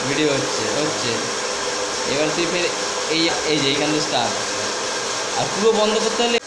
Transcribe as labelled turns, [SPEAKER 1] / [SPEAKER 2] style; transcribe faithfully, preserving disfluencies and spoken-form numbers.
[SPEAKER 1] video হচ্ছে হচ্ছে এবার তুই ফের এই এই যে এইখান থেকে স্টার্ট আর পুরো বন্ধ করতে হলে